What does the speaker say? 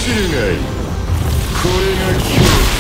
知るがいい。これが今日